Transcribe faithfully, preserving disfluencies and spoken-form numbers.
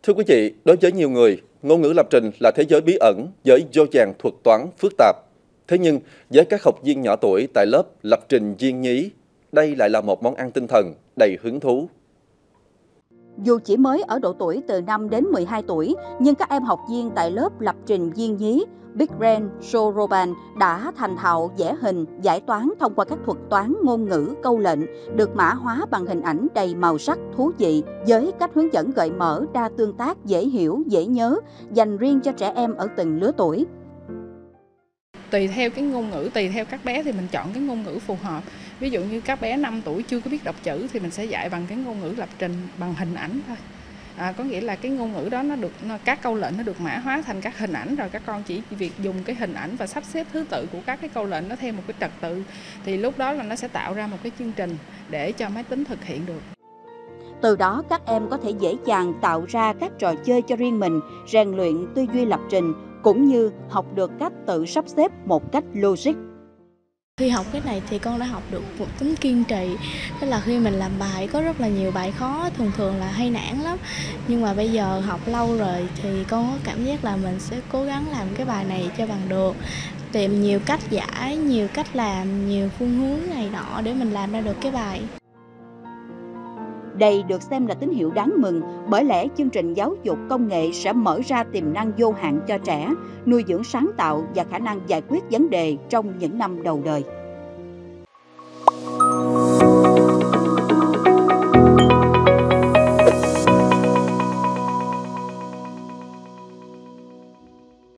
Thưa quý vị, đối với nhiều người, ngôn ngữ lập trình là thế giới bí ẩn với vô vàn thuật toán phức tạp. Thế nhưng, với các học viên nhỏ tuổi tại lớp lập trình viên nhí, đây lại là một món ăn tinh thần đầy hứng thú. Dù chỉ mới ở độ tuổi từ năm đến mười hai tuổi, nhưng các em học viên tại lớp lập trình viên nhí Big Brain Soroban đã thành thạo vẽ hình, giải toán thông qua các thuật toán ngôn ngữ câu lệnh được mã hóa bằng hình ảnh đầy màu sắc thú vị với cách hướng dẫn gợi mở, đa tương tác, dễ hiểu, dễ nhớ, dành riêng cho trẻ em ở từng lứa tuổi. Tùy theo cái ngôn ngữ, tùy theo các bé thì mình chọn cái ngôn ngữ phù hợp. Ví dụ như các bé năm tuổi chưa có biết đọc chữ thì mình sẽ dạy bằng cái ngôn ngữ lập trình bằng hình ảnh thôi. À, có nghĩa là cái ngôn ngữ đó nó được nó, các câu lệnh nó được mã hóa thành các hình ảnh, rồi các con chỉ việc dùng cái hình ảnh và sắp xếp thứ tự của các cái câu lệnh nó theo một cái trật tự, thì lúc đó là nó sẽ tạo ra một cái chương trình để cho máy tính thực hiện được. Từ đó các em có thể dễ dàng tạo ra các trò chơi cho riêng mình, rèn luyện tư duy lập trình cũng như học được cách tự sắp xếp một cách logic. Khi học cái này thì con đã học được một tính kiên trì, tức là khi mình làm bài có rất là nhiều bài khó, thường thường là hay nản lắm. Nhưng mà bây giờ học lâu rồi thì con có cảm giác là mình sẽ cố gắng làm cái bài này cho bằng được, tìm nhiều cách giải, nhiều cách làm, nhiều phương hướng này nọ để mình làm ra được cái bài. Đây được xem là tín hiệu đáng mừng, bởi lẽ chương trình giáo dục công nghệ sẽ mở ra tiềm năng vô hạn cho trẻ, nuôi dưỡng sáng tạo và khả năng giải quyết vấn đề trong những năm đầu đời.